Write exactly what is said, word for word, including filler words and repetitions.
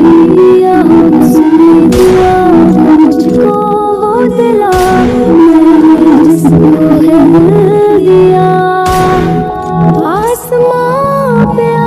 दिया उसने दिया मुझको वो दिला, मैंने जिसको है दिल दिया। आसमां पे